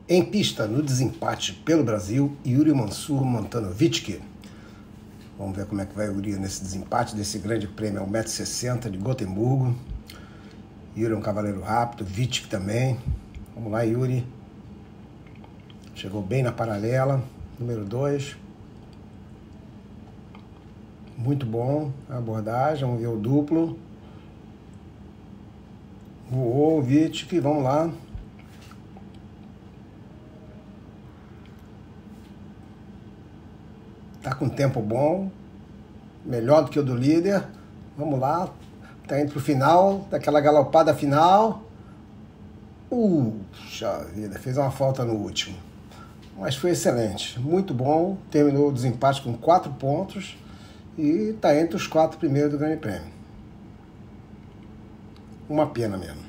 Em pista, no desempate pelo Brasil, Yuri Mansur montando Wittig. Vamos ver como é que vai o Yuri nesse desempate desse grande prêmio, 1,60 m de Gotemburgo. Yuri é um cavaleiro rápido, Wittig também. Vamos lá, Yuri. Chegou bem na paralela, número 2. Muito bom a abordagem, vamos ver o duplo. Voou o Wittig, vamos lá. Tá com tempo bom, melhor do que o do líder. Vamos lá, tá indo pro final, daquela galopada final. Puxa vida, fez uma falta no último. Mas foi excelente, muito bom. Terminou o desempate com 4 pontos e tá entre os 4 primeiros do Grande Prêmio. Uma pena mesmo.